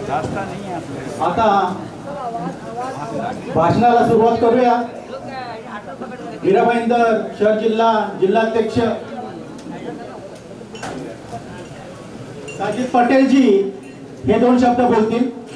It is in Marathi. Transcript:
आता भाषणाला सुरुवात करूया। मीरा भाईंदर शहर जिल्हाध्यक्ष साजिद पटेल जी हे 2 शब्द बोलतील।